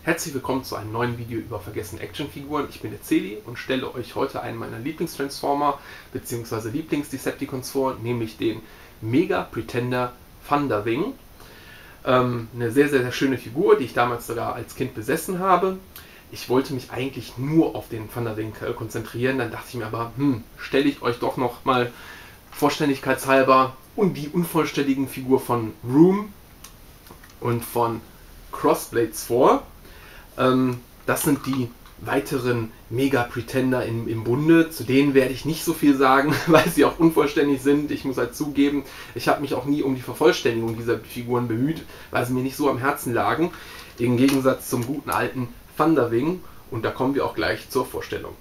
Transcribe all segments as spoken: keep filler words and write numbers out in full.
Herzlich willkommen zu einem neuen Video über vergessene Actionfiguren. Ich bin der Celi und stelle euch heute einen meiner Lieblingstransformer bzw. Lieblings-Decepticons vor, nämlich den Mega Pretender Thunderwing. Ähm, eine sehr, sehr, sehr schöne Figur, die ich damals sogar als Kind besessen habe. Ich wollte mich eigentlich nur auf den Thunderwing äh, konzentrieren, dann dachte ich mir aber, hm, stelle ich euch doch noch mal vollständigkeitshalber und die unvollständigen Figur von Room und von Crossblades vor. Ähm, das sind die weiteren Mega Pretender im, im Bunde. Zu denen werde ich nicht so viel sagen, weil sie auch unvollständig sind. Ich muss halt zugeben, ich habe mich auch nie um die Vervollständigung dieser Figuren bemüht, weil sie mir nicht so am Herzen lagen. Im Gegensatz zum guten alten Thunderwing. Und da kommen wir auch gleich zur Vorstellung.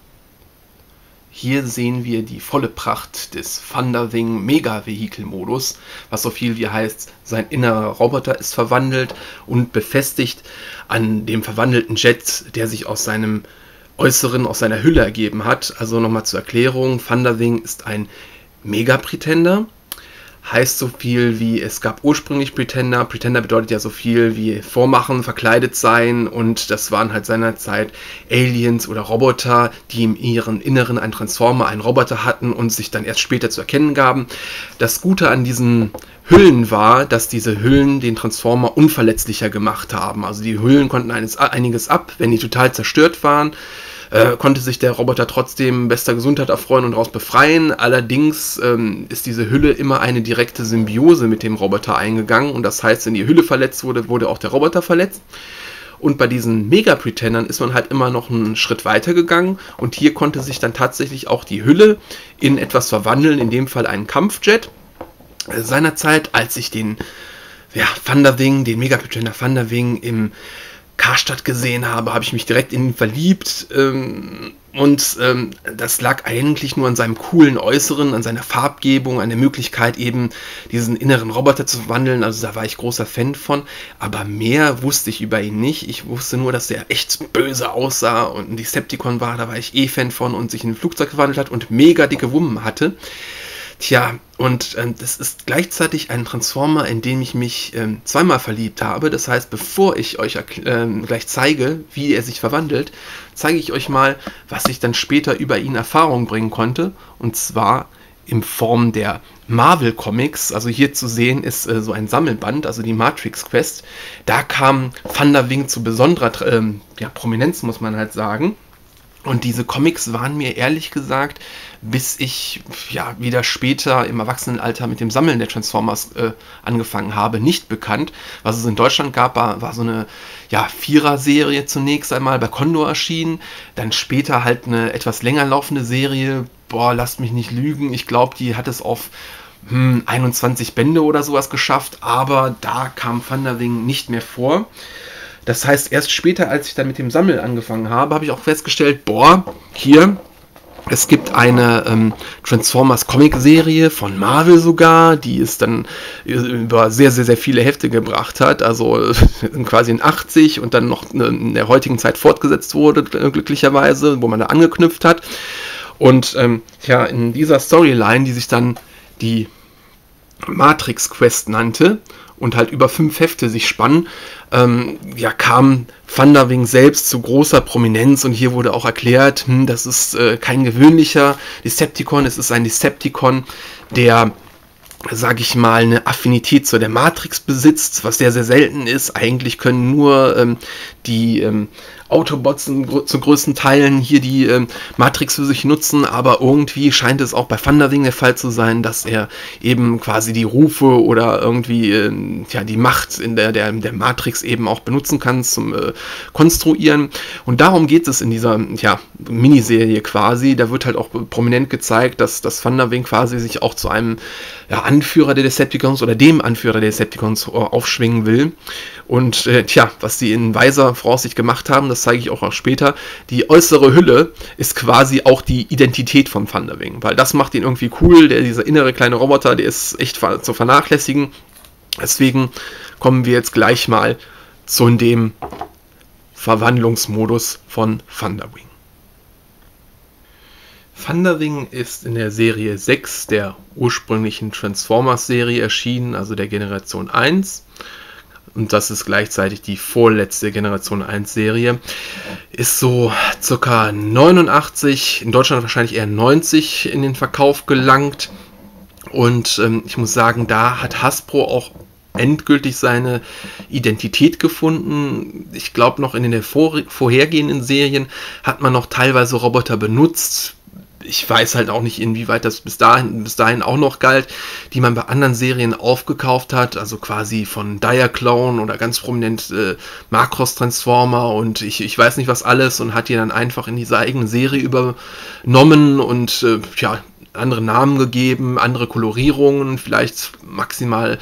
Hier sehen wir die volle Pracht des Thunderwing Mega Vehicle Modus, was so viel wie heißt, sein innerer Roboter ist verwandelt und befestigt an dem verwandelten Jet, der sich aus seinem Äußeren, aus seiner Hülle ergeben hat. Also nochmal zur Erklärung, Thunderwing ist ein Mega Pretender. Heißt so viel wie, es gab ursprünglich Pretender. Pretender bedeutet ja so viel wie vormachen, verkleidet sein, und das waren halt seinerzeit Aliens oder Roboter, die in ihrem Inneren einen Transformer, einen Roboter hatten und sich dann erst später zu erkennen gaben. Das Gute an diesen Hüllen war, dass diese Hüllen den Transformer unverletzlicher gemacht haben. Also die Hüllen konnten eines, einiges ab, wenn die total zerstört waren. Äh, konnte sich der Roboter trotzdem bester Gesundheit erfreuen und daraus befreien. Allerdings ähm, ist diese Hülle immer eine direkte Symbiose mit dem Roboter eingegangen, und das heißt, wenn die Hülle verletzt wurde, wurde auch der Roboter verletzt. Und bei diesen Mega-Pretendern ist man halt immer noch einen Schritt weiter gegangen, und hier konnte sich dann tatsächlich auch die Hülle in etwas verwandeln, in dem Fall einen Kampfjet. Äh, seinerzeit, als ich den ja, Thunderwing, den Mega-Pretender Thunderwing im Karstadt gesehen habe, habe ich mich direkt in ihn verliebt, ähm, und ähm, das lag eigentlich nur an seinem coolen Äußeren, an seiner Farbgebung, an der Möglichkeit eben diesen inneren Roboter zu verwandeln. Also da war ich großer Fan von, aber mehr wusste ich über ihn nicht. Ich wusste nur, dass er echt böse aussah und ein Decepticon war, da war ich eh Fan von, und sich in ein Flugzeug verwandelt hat und mega dicke Wummen hatte. Tja, und ähm, das ist gleichzeitig ein Transformer, in den ich mich ähm, zweimal verliebt habe. Das heißt, bevor ich euch ähm, gleich zeige, wie er sich verwandelt, zeige ich euch mal, was ich dann später über ihn Erfahrung bringen konnte. Und zwar in Form der Marvel Comics. Also hier zu sehen ist äh, so ein Sammelband, also die Matrix Quest. Da kam Thunderwing zu besonderer ähm, ja, Prominenz, muss man halt sagen. Und diese Comics waren mir ehrlich gesagt, bis ich ja wieder später im Erwachsenenalter mit dem Sammeln der Transformers äh, angefangen habe, nicht bekannt. Was es in Deutschland gab, war, war so eine ja, Vierer-Serie zunächst einmal bei Condor erschienen, dann später halt eine etwas länger laufende Serie, boah, lasst mich nicht lügen, ich glaube, die hat es auf hm, einundzwanzig Bände oder sowas geschafft, aber da kam Thunderwing nicht mehr vor. Das heißt, erst später, als ich dann mit dem Sammeln angefangen habe, habe ich auch festgestellt, boah, hier, es gibt eine ähm, Transformers Comic-Serie von Marvel sogar, die es dann über sehr, sehr, sehr viele Hefte gebracht hat, also quasi in achtzig und dann noch in der heutigen Zeit fortgesetzt wurde, glücklicherweise, wo man da angeknüpft hat. Und ähm, ja, in dieser Storyline, die sich dann die Matrix Quest nannte und halt über fünf Hefte sich spannen, ähm, ja, kam Thunderwing selbst zu großer Prominenz, und hier wurde auch erklärt, hm, das ist äh, kein gewöhnlicher Decepticon, es ist ein Decepticon, der, sage ich mal, eine Affinität zu der Matrix besitzt, was sehr, sehr selten ist. Eigentlich können nur ähm, die ähm, Autobots in, zu größten Teilen hier die ähm, Matrix für sich nutzen, aber irgendwie scheint es auch bei Thunderwing der Fall zu sein, dass er eben quasi die Rufe oder irgendwie ähm, ja, die Macht in der, der, der Matrix eben auch benutzen kann zum äh, Konstruieren. Und darum geht es in dieser ja, Miniserie quasi. Da wird halt auch prominent gezeigt, dass das Thunderwing quasi sich auch zu einem ja, Anführer der Decepticons oder dem Anführer der Decepticons aufschwingen will. Und äh, tja, was sie in weiser Voraussicht gemacht haben, das zeige ich auch noch später. Die äußere Hülle ist quasi auch die Identität von Thunderwing, weil das macht ihn irgendwie cool. Der, dieser innere kleine Roboter, der ist echt zu vernachlässigen. Deswegen kommen wir jetzt gleich mal zu dem Verwandlungsmodus von Thunderwing. Thunderwing ist in der Serie sechs der ursprünglichen Transformers-Serie erschienen, also der Generation eins. Und das ist gleichzeitig die vorletzte Generation eins Serie. Ist so ca. neunundachtzig, in Deutschland wahrscheinlich eher neunzig in den Verkauf gelangt. Und ähm, ich muss sagen, da hat Hasbro auch endgültig seine Identität gefunden. Ich glaube, noch in den vor vorhergehenden Serien hat man noch teilweise Roboter benutzt. Ich weiß halt auch nicht, inwieweit das bis dahin, bis dahin auch noch galt, die man bei anderen Serien aufgekauft hat, also quasi von Diaclone oder ganz prominent äh, Macross Transformer und ich, ich weiß nicht was alles und hat die dann einfach in diese eigene Serie übernommen und äh, ja, andere Namen gegeben, andere Kolorierungen, vielleicht maximal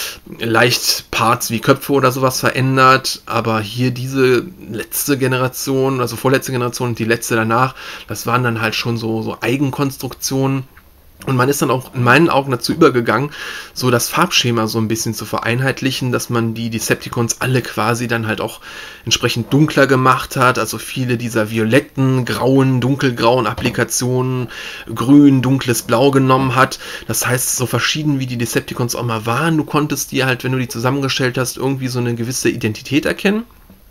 leicht Parts wie Köpfe oder sowas verändert, aber hier diese letzte Generation, also vorletzte Generation und die letzte danach, das waren dann halt schon so, so Eigenkonstruktionen. Und man ist dann auch in meinen Augen dazu übergegangen, so das Farbschema so ein bisschen zu vereinheitlichen, dass man die Decepticons alle quasi dann halt auch entsprechend dunkler gemacht hat. Also viele dieser violetten, grauen, dunkelgrauen Applikationen, grün, dunkles Blau genommen hat. Das heißt, so verschieden wie die Decepticons auch mal waren, du konntest die halt, wenn du die zusammengestellt hast, irgendwie so eine gewisse Identität erkennen.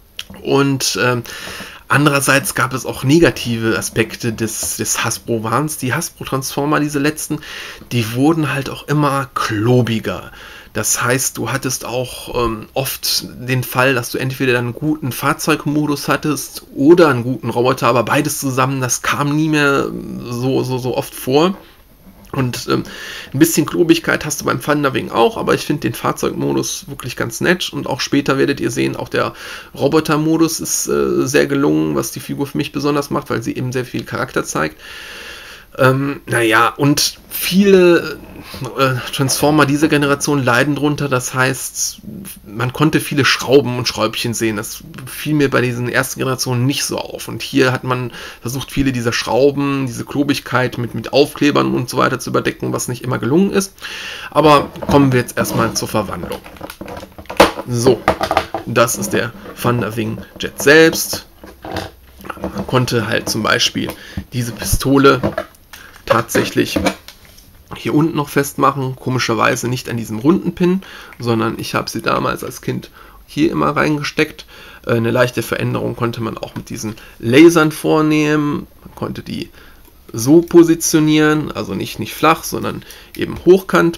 Und ähm, andererseits gab es auch negative Aspekte des, des Hasbro-Wahns. Die Hasbro-Transformer, diese letzten, die wurden halt auch immer klobiger. Das heißt, du hattest auch ähm, oft den Fall, dass du entweder einen guten Fahrzeugmodus hattest oder einen guten Roboter, aber beides zusammen, das kam nie mehr so, so, so oft vor. Und ähm, ein bisschen Klobigkeit hast du beim Thunderwing auch, aber ich finde den Fahrzeugmodus wirklich ganz nett. Und auch später werdet ihr sehen, auch der Robotermodus ist äh, sehr gelungen, was die Figur für mich besonders macht, weil sie eben sehr viel Charakter zeigt. Ähm, naja, und viele äh, Transformer dieser Generation leiden drunter, das heißt, man konnte viele Schrauben und Schräubchen sehen, das fiel mir bei diesen ersten Generationen nicht so auf. Und hier hat man versucht, viele dieser Schrauben, diese Klobigkeit mit, mit Aufklebern und so weiter zu überdecken, was nicht immer gelungen ist. Aber kommen wir jetzt erstmal zur Verwandlung. So, das ist der Thunderwing Jet selbst. Man konnte halt zum Beispiel diese Pistole tatsächlich hier unten noch festmachen, komischerweise nicht an diesem runden Pin, sondern ich habe sie damals als Kind hier immer reingesteckt. Eine leichte Veränderung konnte man auch mit diesen Lasern vornehmen, man konnte die so positionieren, also nicht, nicht flach, sondern eben hochkant,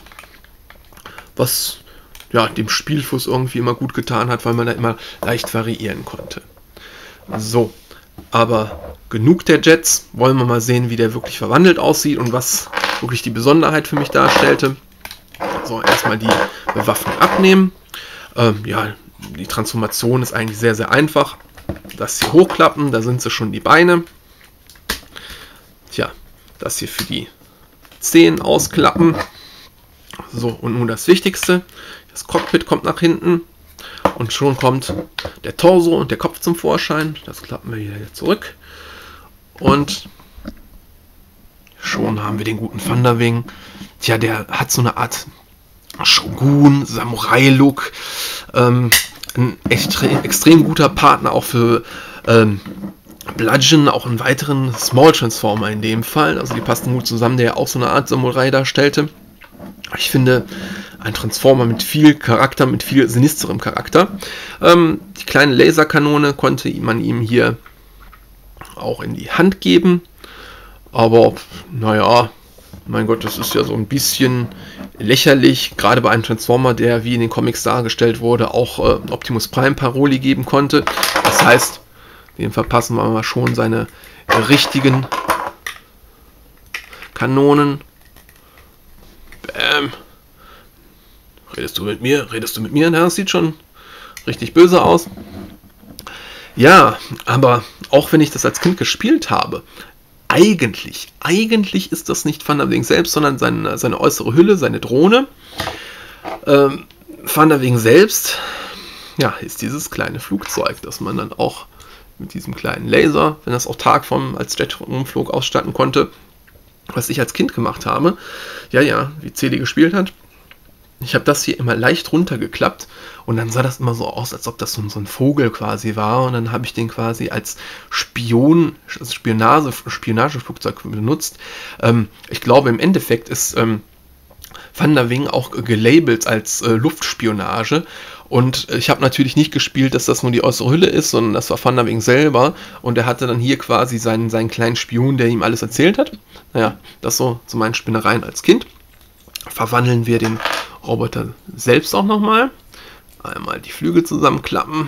was ja, dem Spielfuß irgendwie immer gut getan hat, weil man da immer leicht variieren konnte. So. Aber genug der Jets, wollen wir mal sehen, wie der wirklich verwandelt aussieht und was wirklich die Besonderheit für mich darstellte. So, erstmal die Bewaffnung abnehmen. Ähm, ja, die Transformation ist eigentlich sehr, sehr einfach. Das hier hochklappen, da sind sie schon die Beine. Tja, das hier für die Zehen ausklappen. So, und nun das Wichtigste. Das Cockpit kommt nach hinten. Und schon kommt der Torso und der Kopf zum Vorschein. Das klappen wir hier zurück. Und schon haben wir den guten Thunderwing. Tja, der hat so eine Art Shogun, Samurai-Look. Ähm, ein extrem, extrem guter Partner auch für ähm, Bludgeon, auch einen weiteren Small Transformer in dem Fall. Also die passen gut zusammen, der auch so eine Art Samurai darstellte. Ich finde, ein Transformer mit viel Charakter, mit viel sinisterem Charakter. Ähm, die kleine Laserkanone konnte man ihm hier auch in die Hand geben. Aber, naja, mein Gott, das ist ja so ein bisschen lächerlich. Gerade bei einem Transformer, der wie in den Comics dargestellt wurde, auch äh, Optimus Prime Paroli geben konnte. Das heißt, dem verpassen wir mal schon seine äh, richtigen Kanonen. Bäm. Redest du mit mir? Redest du mit mir? Das sieht schon richtig böse aus. Ja, aber auch wenn ich das als Kind gespielt habe, eigentlich, eigentlich ist das nicht Thunderwing selbst, sondern seine, seine äußere Hülle, seine Drohne. Ähm, Thunderwing selbst, ja, ist dieses kleine Flugzeug, das man dann auch mit diesem kleinen Laser, wenn das auch Tagform als Jet umflog, ausstatten konnte. Was ich als Kind gemacht habe, ja, ja, wie Celi gespielt hat. Ich habe das hier immer leicht runtergeklappt und dann sah das immer so aus, als ob das so, so ein Vogel quasi war. Und dann habe ich den quasi als Spion, also Spionage, Spionageflugzeug benutzt. Ähm, ich glaube, im Endeffekt ist ähm, Thunderwing auch gelabelt als äh, Luftspionage. Und ich habe natürlich nicht gespielt, dass das nur die äußere Hülle ist, sondern das war Thunderwing selber. Und er hatte dann hier quasi seinen, seinen kleinen Spion, der ihm alles erzählt hat. Naja, das so zu meinen Spinnereien als Kind. Verwandeln wir den Roboter selbst auch nochmal. Einmal die Flügel zusammenklappen.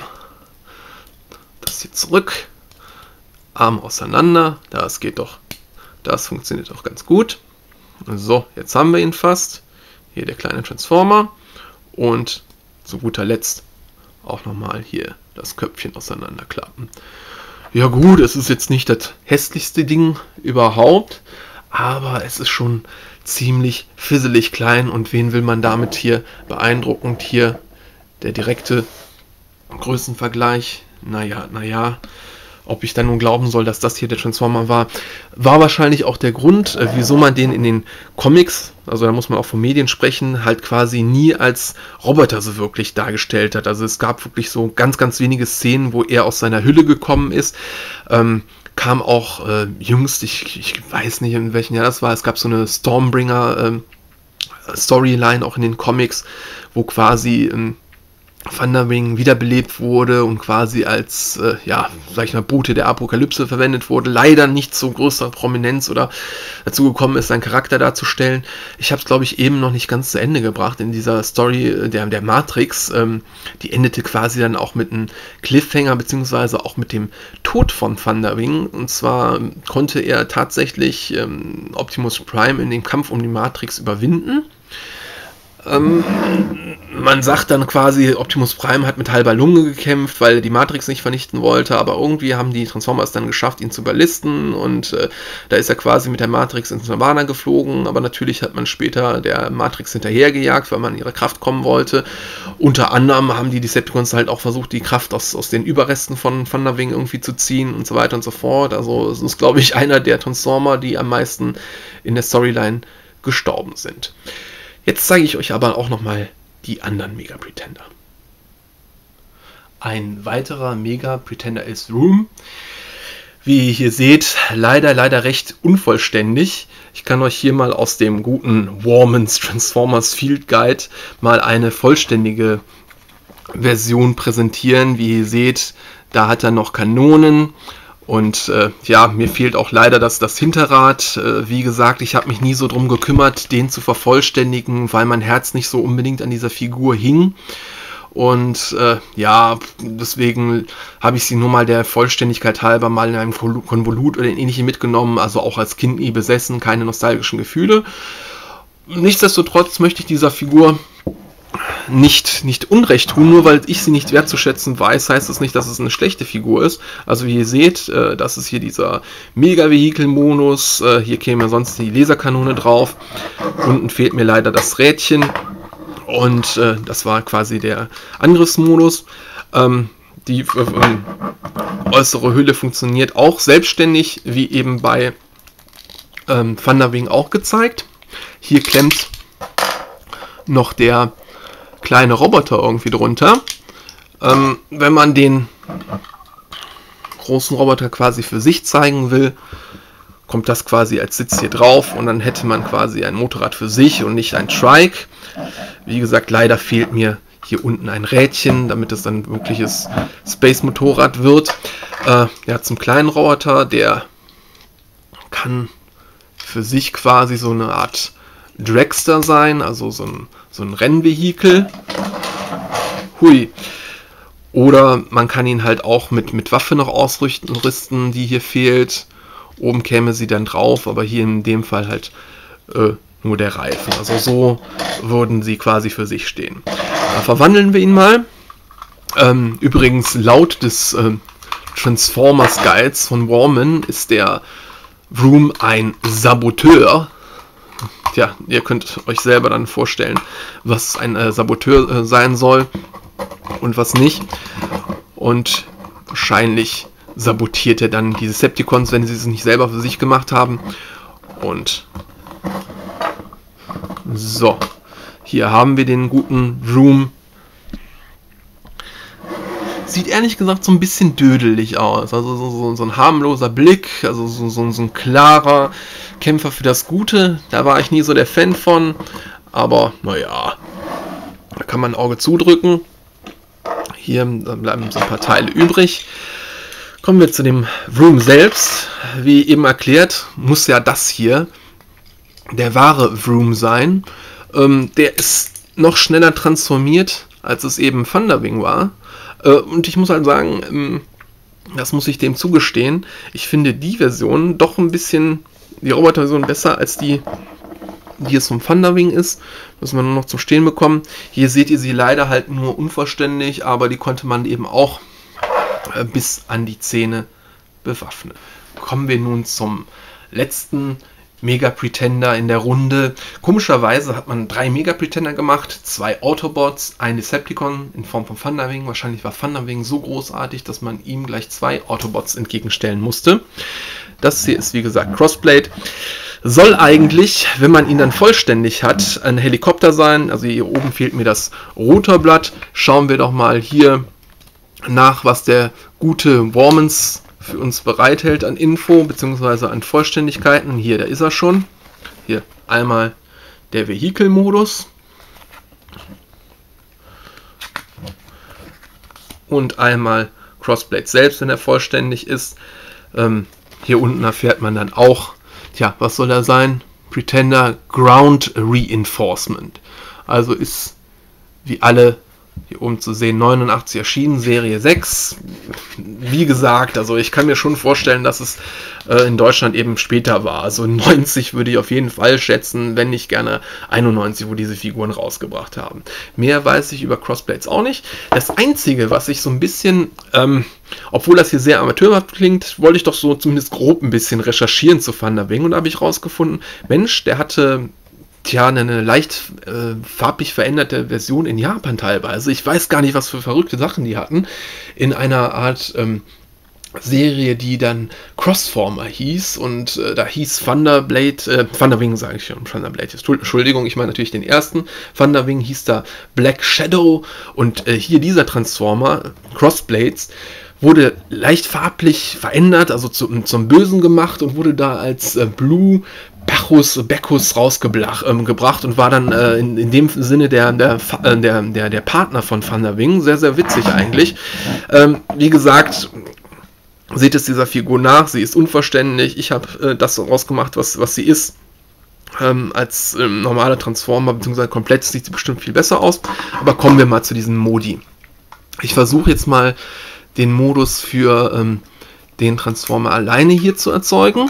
Das hier zurück. Arm auseinander. Das geht doch. Das funktioniert doch ganz gut. So, jetzt haben wir ihn fast. Hier der kleine Transformer. Und zu guter Letzt auch nochmal hier das Köpfchen auseinanderklappen. Ja gut, es ist jetzt nicht das hässlichste Ding überhaupt, aber es ist schon ziemlich fisselig klein. Und wen will man damit hier beeindruckend? Hier der direkte Größenvergleich. Naja, naja. Ob ich dann nun glauben soll, dass das hier der Transformer war, war wahrscheinlich auch der Grund, äh, wieso man den in den Comics, also da muss man auch von Medien sprechen, halt quasi nie als Roboter so wirklich dargestellt hat. Also es gab wirklich so ganz, ganz wenige Szenen, wo er aus seiner Hülle gekommen ist. Ähm, kam auch äh, jüngst, ich, ich weiß nicht, in welchem Jahr das war, es gab so eine Stormbringer ähm, Storyline auch in den Comics, wo quasi ähm, Thunderwing wiederbelebt wurde und quasi als, äh, ja, sag ich mal, Bote der Apokalypse verwendet wurde, leider nicht zu größerer Prominenz oder dazu gekommen ist, seinen Charakter darzustellen. Ich habe es, glaube ich, eben noch nicht ganz zu Ende gebracht in dieser Story der, der Matrix. Ähm, die endete quasi dann auch mit einem Cliffhanger, beziehungsweise auch mit dem Tod von Thunderwing. Und zwar konnte er tatsächlich ähm, Optimus Prime in dem Kampf um die Matrix überwinden. Ähm, man sagt dann quasi, Optimus Prime hat mit halber Lunge gekämpft, weil er die Matrix nicht vernichten wollte, aber irgendwie haben die Transformers dann geschafft, ihn zu überlisten, und äh, da ist er quasi mit der Matrix ins Nirvana geflogen, aber natürlich hat man später der Matrix hinterhergejagt, weil man in ihre Kraft kommen wollte. Unter anderem haben die Decepticons halt auch versucht, die Kraft aus, aus den Überresten von Thunderwing irgendwie zu ziehen und so weiter und so fort. Also es ist, glaube ich, einer der Transformer, die am meisten in der Storyline gestorben sind. Jetzt zeige ich euch aber auch nochmal die anderen Mega Pretender. Ein weiterer Mega Pretender ist Room. Wie ihr hier seht, leider, leider recht unvollständig. Ich kann euch hier mal aus dem guten Warman's Transformers Field Guide mal eine vollständige Version präsentieren. Wie ihr seht, da hat er noch Kanonen. Und äh, ja, mir fehlt auch leider das, das Hinterrad. Äh, wie gesagt, ich habe mich nie so drum gekümmert, den zu vervollständigen, weil mein Herz nicht so unbedingt an dieser Figur hing. Und äh, ja, deswegen habe ich sie nur mal der Vollständigkeit halber mal in einem Konvolut oder ähnlichem mitgenommen. Also auch als Kind nie besessen, keine nostalgischen Gefühle. Nichtsdestotrotz möchte ich dieser Figur nicht, nicht Unrecht tun, nur weil ich sie nicht wertzuschätzen weiß, heißt das nicht, dass es eine schlechte Figur ist. Also wie ihr seht, äh, das ist hier dieser Mega-Vehikel-Modus, äh, hier käme sonst die Laserkanone drauf, unten fehlt mir leider das Rädchen und äh, das war quasi der Angriffsmodus. Ähm, die äh, äußere Hülle funktioniert auch selbstständig, wie eben bei ähm, Thunderwing auch gezeigt. Hier klemmt noch der kleine Roboter irgendwie drunter. Ähm, wenn man den großen Roboter quasi für sich zeigen will, kommt das quasi als Sitz hier drauf und dann hätte man quasi ein Motorrad für sich und nicht ein Trike. Wie gesagt, leider fehlt mir hier unten ein Rädchen, damit es dann wirkliches Space-Motorrad wird. Äh, ja, zum kleinen Roboter, der kann für sich quasi so eine Art Dragster sein, also so ein, so ein Rennvehikel. Hui. Oder man kann ihn halt auch mit, mit Waffe noch ausrüsten, die hier fehlt. Oben käme sie dann drauf, aber hier in dem Fall halt äh, nur der Reifen. Also so würden sie quasi für sich stehen. Da verwandeln wir ihn mal. Ähm, übrigens, laut des äh, Transformers Guides von Warman ist der Vroom ein Saboteur. Tja, ihr könnt euch selber dann vorstellen, was ein äh, Saboteur äh, sein soll und was nicht. Und wahrscheinlich sabotiert er dann die Decepticons, wenn sie es nicht selber für sich gemacht haben. Und so, hier haben wir den guten Vroom. Sieht ehrlich gesagt so ein bisschen dödelig aus. Also so, so, so ein harmloser Blick, also so, so, so ein klarer Kämpfer für das Gute. Da war ich nie so der Fan von. Aber naja, da kann man ein Auge zudrücken. Hier bleiben so ein paar Teile übrig. Kommen wir zu dem Vroom selbst. Wie eben erklärt, muss ja das hier der wahre Vroom sein. Ähm, der ist noch schneller transformiert, als es eben Thunderwing war. Äh, und ich muss halt sagen, ähm, das muss ich dem zugestehen, ich finde die Version doch ein bisschen, die Roboter-Version besser als die, die es vom Thunderwing ist. Müssen wir nur noch zum Stehen bekommen. Hier seht ihr sie leider halt nur unvollständig, aber die konnte man eben auch äh, bis an die Zähne bewaffnen. Kommen wir nun zum letzten Mega Pretender in der Runde. Komischerweise hat man drei Mega Pretender gemacht, zwei Autobots, ein Decepticon in Form von Thunderwing. Wahrscheinlich war Thunderwing so großartig, dass man ihm gleich zwei Autobots entgegenstellen musste. Das hier ist wie gesagt Crossblade. Soll eigentlich, wenn man ihn dann vollständig hat, ein Helikopter sein. Also hier oben fehlt mir das Rotorblatt. Schauen wir doch mal hier nach, was der gute Warmans für uns bereithält an Info bzw. an Vollständigkeiten. Hier, da ist er schon. Hier einmal der Vehikelmodus und einmal Crossblade selbst, wenn er vollständig ist. Ähm, hier unten erfährt man dann auch, tja, was soll er sein? Pretender Ground Reinforcement. Also ist wie alle hier oben zu sehen, neunundachtzig erschienen, Serie sechs. Wie gesagt, also ich kann mir schon vorstellen, dass es äh, in Deutschland eben später war. Also neunzig würde ich auf jeden Fall schätzen, wenn nicht gerne einundneunzig, wo diese Figuren rausgebracht haben. Mehr weiß ich über Crossblades auch nicht. Das Einzige, was ich so ein bisschen, ähm, obwohl das hier sehr amateurhaft klingt, wollte ich doch so zumindest grob ein bisschen recherchieren zu Thunderwing und da habe ich rausgefunden, Mensch, der hatte Tja, eine leicht äh, farblich veränderte Version in Japan teilweise. Ich weiß gar nicht, was für verrückte Sachen die hatten. In einer Art ähm, Serie, die dann Crossformer hieß. Und äh, da hieß Thunderblade, äh, Thunderwing sage ich schon, Thunderblade, Entschuldigung, ich meine natürlich den ersten. Thunderwing hieß da Black Shadow. Und äh, hier dieser Transformer, Crossblades, wurde leicht farblich verändert, also zu, zum Bösen gemacht und wurde da als äh, Blue Bacchus, Bacchus rausgebracht ähm, und war dann äh, in, in dem Sinne der, der, der, der, der Partner von Thunderwing. Sehr, sehr witzig eigentlich. Ähm, wie gesagt, seht es dieser Figur nach, sie ist unvollständig. Ich habe äh, das rausgemacht, was, was sie ist. Ähm, als ähm, normaler Transformer, beziehungsweise komplett sieht sie bestimmt viel besser aus. Aber kommen wir mal zu diesem Modi. Ich versuche jetzt mal den Modus für ähm, den Transformer alleine hier zu erzeugen.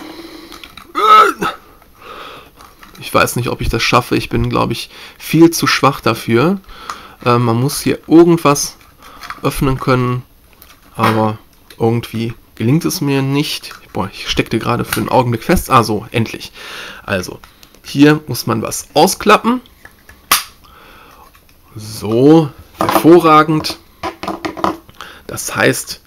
Ich weiß nicht, ob ich das schaffe. Ich bin, glaube ich, viel zu schwach dafür. Äh, man muss hier irgendwas öffnen können, aber irgendwie gelingt es mir nicht. Boah, ich steckte gerade für einen Augenblick fest. Ah, so, endlich. Also, hier muss man was ausklappen. So, hervorragend. Das heißt,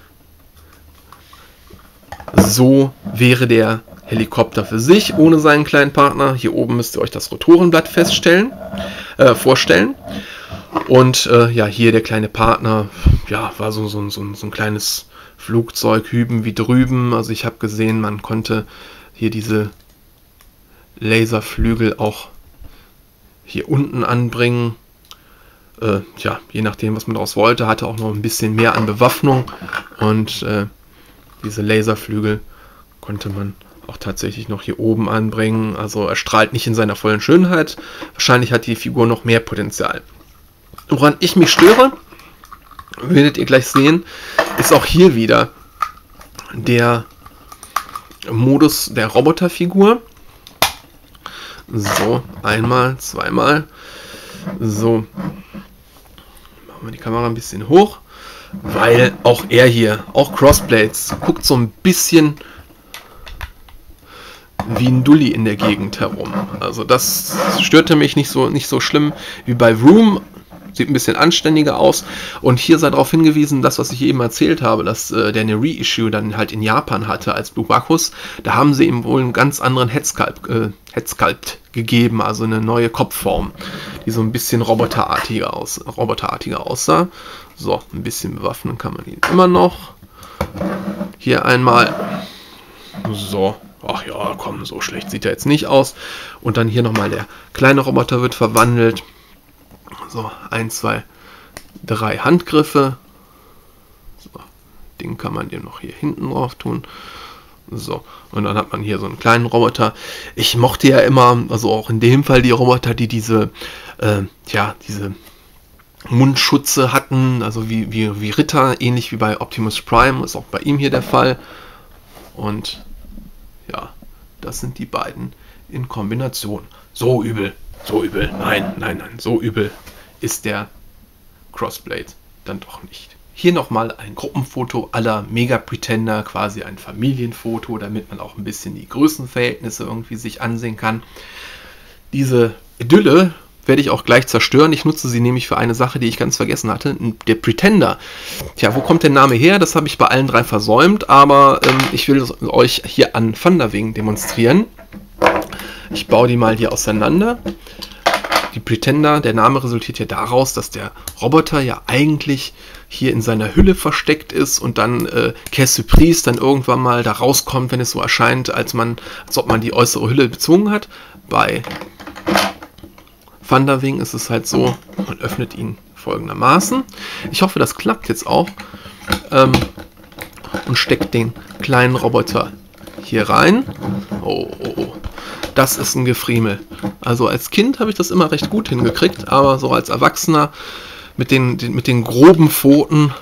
so wäre der Helikopter für sich, ohne seinen kleinen Partner. Hier oben müsst ihr euch das Rotorenblatt feststellen, äh, vorstellen. Und äh, ja, hier der kleine Partner, ja, war so, so, so, so ein kleines Flugzeug, hüben wie drüben. Also ich habe gesehen, man konnte hier diese Laserflügel auch hier unten anbringen. Äh, ja, je nachdem, was man daraus wollte, hatte auch noch ein bisschen mehr an Bewaffnung. Und äh, diese Laserflügel konnte man auch tatsächlich noch hier oben anbringen. Also er strahlt nicht in seiner vollen Schönheit. Wahrscheinlich hat die Figur noch mehr Potenzial. Woran ich mich störe, werdet ihr gleich sehen, ist auch hier wieder der Modus der Roboterfigur. So, einmal, zweimal. So, machen wir die Kamera ein bisschen hoch, weil auch er hier, auch Crossblades, guckt so ein bisschen wie ein Dulli in der Gegend herum. Also das störte mich nicht so, nicht so schlimm wie bei Vroom. Sieht ein bisschen anständiger aus. Und hier sei darauf hingewiesen, das, was ich eben erzählt habe, dass äh, der eine Reissue dann halt in Japan hatte als Blue Bacchus. Da haben sie ihm wohl einen ganz anderen Headsculpt, äh, Headsculpt gegeben, also eine neue Kopfform, die so ein bisschen roboterartiger, aus, roboterartiger aussah. So, ein bisschen bewaffnen kann man ihn immer noch. Hier einmal. So. Ach ja, komm, so schlecht sieht er jetzt nicht aus. Und dann hier nochmal der kleine Roboter wird verwandelt. So, ein, zwei, drei Handgriffe. Den kann man dem noch hier hinten drauf tun. So, und dann hat man hier so einen kleinen Roboter. Ich mochte ja immer, also auch in dem Fall die Roboter, die diese, äh, ja, diese Mundschutze hatten, also wie, wie, wie Ritter, ähnlich wie bei Optimus Prime, ist auch bei ihm hier der Fall. Und ja, das sind die beiden in Kombination. So übel, so übel, nein, nein, nein, so übel ist der Crossblade dann doch nicht. Hier nochmal ein Gruppenfoto aller Mega Pretender, quasi ein Familienfoto, damit man auch ein bisschen die Größenverhältnisse irgendwie sich ansehen kann. Diese Idylle werde ich auch gleich zerstören. Ich nutze sie nämlich für eine Sache, die ich ganz vergessen hatte. Der Pretender. Tja, wo kommt der Name her? Das habe ich bei allen drei versäumt, aber ähm, ich will es euch hier an Thunderwing demonstrieren. Ich baue die mal hier auseinander. Die Pretender, der Name resultiert ja daraus, dass der Roboter ja eigentlich hier in seiner Hülle versteckt ist und dann äh, Caisse Surprise dann irgendwann mal da rauskommt, wenn es so erscheint, als, man, als ob man die äußere Hülle bezogen hat. Bei Thunderwing ist es halt so, man öffnet ihn folgendermaßen. Ich hoffe, das klappt jetzt auch. Ähm, und steckt den kleinen Roboter hier rein. Oh, oh, oh. Das ist ein Gefriemel. Also als Kind habe ich das immer recht gut hingekriegt, aber so als Erwachsener mit den, den, mit den groben Pfoten,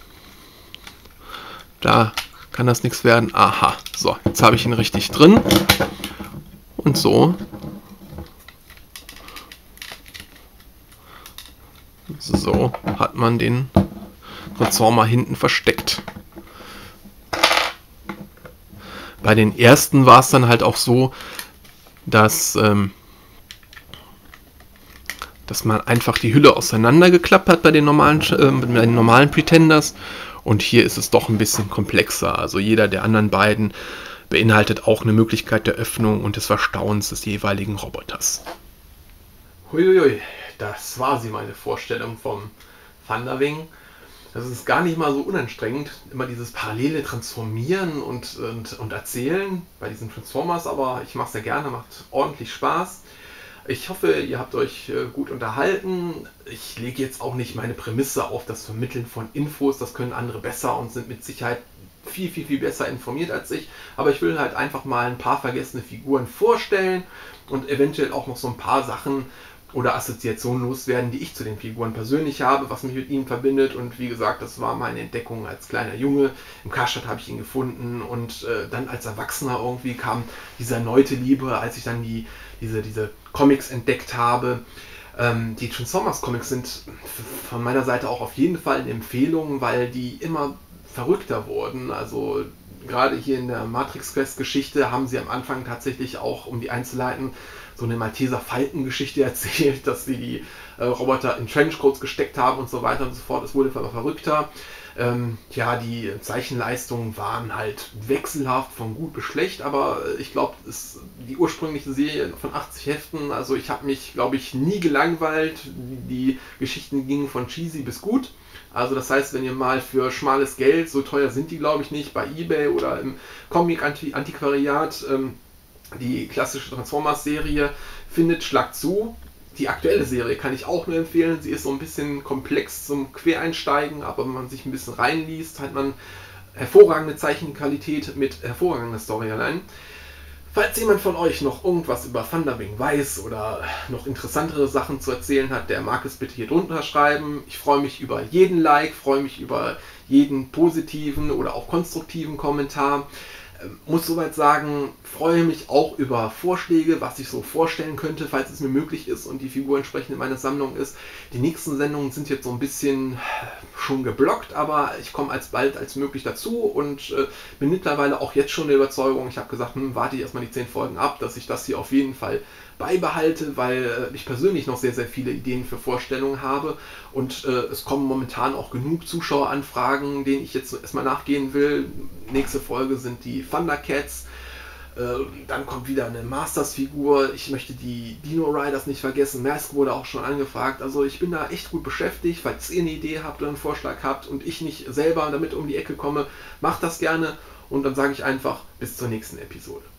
da kann das nichts werden. Aha, so, jetzt habe ich ihn richtig drin. Und so. So hat man den Transformer hinten versteckt. Bei den ersten war es dann halt auch so, dass, ähm, dass man einfach die Hülle auseinandergeklappt hat bei den normalen, äh, bei den normalen Pretenders. Und hier ist es doch ein bisschen komplexer. Also jeder der anderen beiden beinhaltet auch eine Möglichkeit der Öffnung und des Verstauens des jeweiligen Roboters. Huiuiui, das war sie, meine Vorstellung vom Thunderwing. Das ist gar nicht mal so unanstrengend, immer dieses parallele Transformieren und, und, und Erzählen bei diesen Transformers, aber ich mache es ja gerne, macht ordentlich Spaß. Ich hoffe, ihr habt euch gut unterhalten. Ich lege jetzt auch nicht meine Prämisse auf das Vermitteln von Infos, das können andere besser und sind mit Sicherheit viel, viel, viel besser informiert als ich. Aber ich will halt einfach mal ein paar vergessene Figuren vorstellen und eventuell auch noch so ein paar Sachen oder Assoziationen loswerden, die ich zu den Figuren persönlich habe, was mich mit ihnen verbindet. Und wie gesagt, das war meine Entdeckung als kleiner Junge. Im Karstadt habe ich ihn gefunden und äh, dann als Erwachsener irgendwie kam diese erneute Liebe, als ich dann die, diese, diese Comics entdeckt habe. Ähm, die Transformers Comics sind von meiner Seite auch auf jeden Fall eine Empfehlung, weil die immer verrückter wurden. Also gerade hier in der Matrix Quest Geschichte haben sie am Anfang tatsächlich auch, um die einzuleiten, so eine Malteser Falken-Geschichte erzählt, dass sie die äh, Roboter in Trenchcoats gesteckt haben und so weiter und so fort. Es wurde immer verrückter. Ähm, ja, die Zeichenleistungen waren halt wechselhaft von gut bis schlecht, aber ich glaube, die ursprüngliche Serie von achtzig Heften, also ich habe mich, glaube ich, nie gelangweilt. Die Geschichten gingen von cheesy bis gut. Also das heißt, wenn ihr mal für schmales Geld, so teuer sind die, glaube ich, nicht, bei eBay oder im Comic-Antiquariat, ähm, die klassische Transformers-Serie findet, schlagt zu. Die aktuelle Serie kann ich auch nur empfehlen. Sie ist so ein bisschen komplex zum Quereinsteigen, aber wenn man sich ein bisschen reinliest, hat man hervorragende Zeichenqualität mit hervorragender Storyline. Falls jemand von euch noch irgendwas über Thunderwing weiß oder noch interessantere Sachen zu erzählen hat, der mag es bitte hier drunter schreiben. Ich freue mich über jeden Like, freue mich über jeden positiven oder auch konstruktiven Kommentar. Muss soweit sagen, freue mich auch über Vorschläge, was ich so vorstellen könnte, falls es mir möglich ist und die Figur entsprechend in meiner Sammlung ist. Die nächsten Sendungen sind jetzt so ein bisschen schon geblockt, aber ich komme als bald als möglich dazu und äh, bin mittlerweile auch jetzt schon der Überzeugung, ich habe gesagt, hm, warte ich erstmal die zehn Folgen ab, dass ich das hier auf jeden Fall beibehalte, weil äh, ich persönlich noch sehr, sehr viele Ideen für Vorstellungen habe und äh, es kommen momentan auch genug Zuschaueranfragen, denen ich jetzt erstmal nachgehen will. Nächste Folge sind die Thundercats, äh, dann kommt wieder eine Masters-Figur, ich möchte die Dino Riders nicht vergessen, Mask wurde auch schon angefragt, also ich bin da echt gut beschäftigt. Falls ihr eine Idee habt oder einen Vorschlag habt und ich nicht selber damit um die Ecke komme, macht das gerne und dann sage ich einfach bis zur nächsten Episode.